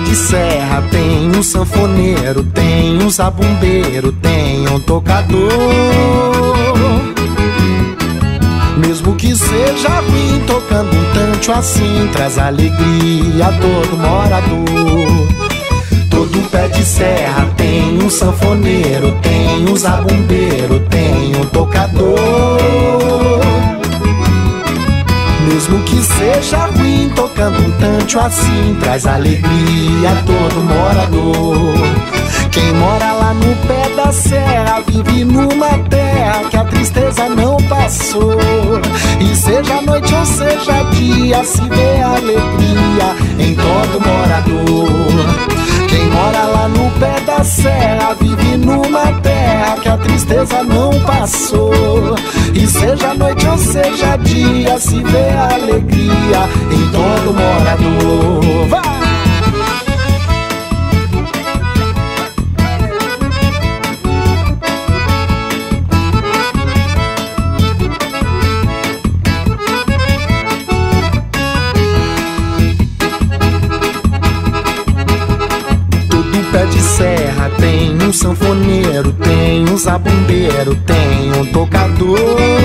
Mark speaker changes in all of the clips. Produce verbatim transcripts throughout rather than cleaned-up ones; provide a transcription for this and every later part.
Speaker 1: de serra tem um sanfoneiro, tem um zabumbeiro, tem um tocador. Mesmo que seja ruim, tocando um tanto assim traz alegria a todo morador. Todo pé de serra tem um sanfoneiro, tem um zabumbeiro, tem um tocador. Mesmo que seja ruim, tocando um tanto assim traz alegria a todo morador. Quem mora lá no pé da serra vive numa terra que a tristeza não passou. E seja noite ou seja dia, se vê alegria em todo morador. Quem mora lá no pé da serra vive numa terra que a tristeza não passou. E seja noite ou seja dia, se vê alegria em todo morador. Vai! Pé de serra tem um sanfoneiro, tem um zabumbeiro, tem um tocador.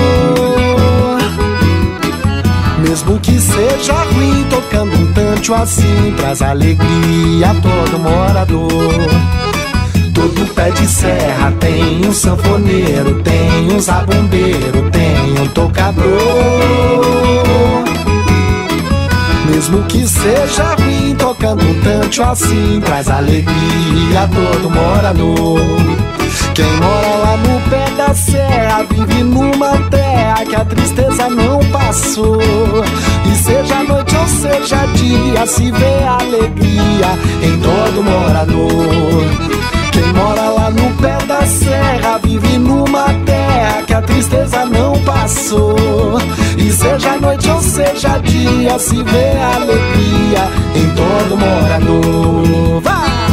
Speaker 1: Mesmo que seja ruim, tocando um tanto assim traz alegria a todo morador. Todo pé de serra tem um sanfoneiro, tem um zabumbeiro, tem um tocador. Mesmo que seja ruim, tocando um tanto assim traz alegria a todo morador. Quem mora lá no pé da serra vive numa terra que a tristeza não passou. E seja noite ou seja dia, se vê alegria em todo morador. Quem mora lá no pé da serra vive numa terra que a tristeza não passou. E seja noite ou seja dia, se vê alegria em todo morador. Vai!